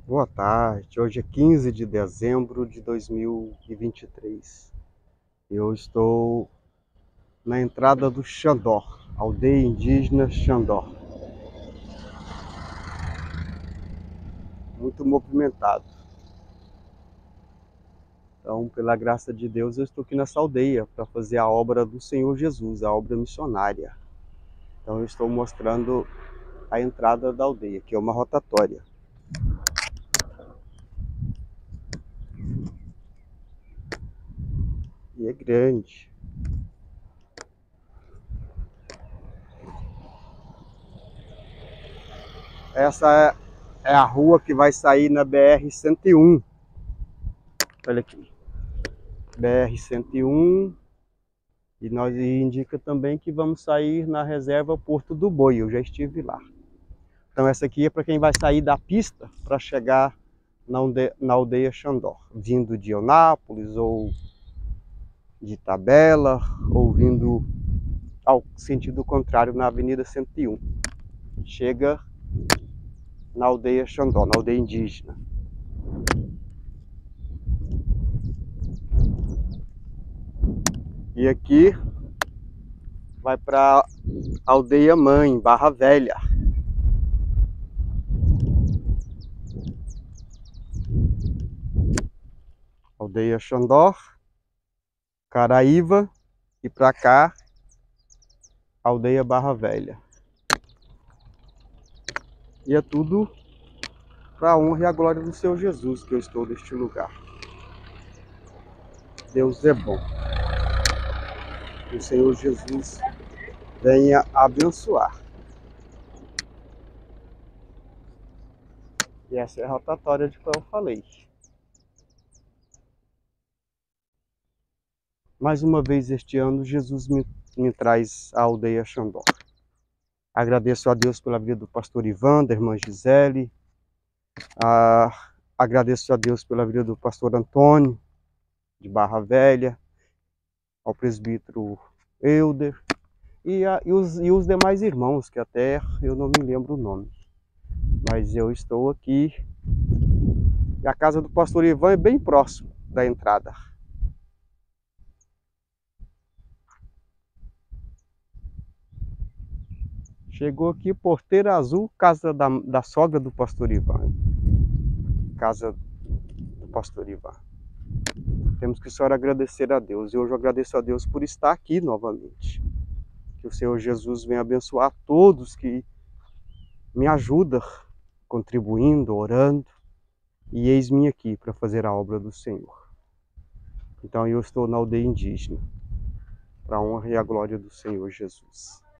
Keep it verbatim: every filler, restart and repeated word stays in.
Boa tarde, hoje é quinze de dezembro de dois mil e vinte e três. Eu estou na entrada do Xandó, aldeia indígena Xandó. Muito movimentado. Então, pela graça de Deus, eu estou aqui nessa aldeia para fazer a obra do Senhor Jesus, a obra missionária. Então, eu estou mostrando a entrada da aldeia, que é uma rotatória. E é grande. Essa é a rua que vai sair na B R cento e um. Olha aqui. B R cento e um. E nós indica também que vamos sair na reserva Porto do Boi. Eu já estive lá. Então essa aqui é para quem vai sair da pista para chegar na aldeia, na aldeia Xandó, vindo de Eunápolis ou de Itabela, ou vindo ao sentido contrário na Avenida cento e um. Chega na aldeia Xandó, na aldeia indígena. E aqui vai para a aldeia mãe, Barra Velha. Aldeia Xandó, Caraíva, e para cá, aldeia Barra Velha. E é tudo para a honra e a glória do Senhor Jesus que eu estou neste lugar. Deus é bom. Que o Senhor Jesus venha abençoar. E essa é a rotatória de que eu falei. Mais uma vez este ano, Jesus me, me traz a aldeia Xandó. Agradeço a Deus pela vida do pastor Ivan, da irmã Gisele. Ah, agradeço a Deus pela vida do pastor Antônio, de Barra Velha. Ao presbítero Euder. E, a, e, os, e os demais irmãos, que até eu não me lembro o nome. Mas eu estou aqui. E a casa do pastor Ivan é bem próximo da entrada. Chegou aqui, Porteira Azul, casa da, da sogra do pastor Ivan. Casa do pastor Ivan. Temos que só agradecer a Deus. E hoje eu agradeço a Deus por estar aqui novamente. Que o Senhor Jesus venha abençoar todos que me ajudam, contribuindo, orando. E eis-me aqui para fazer a obra do Senhor. Então eu estou na aldeia indígena, para a honra e a glória do Senhor Jesus.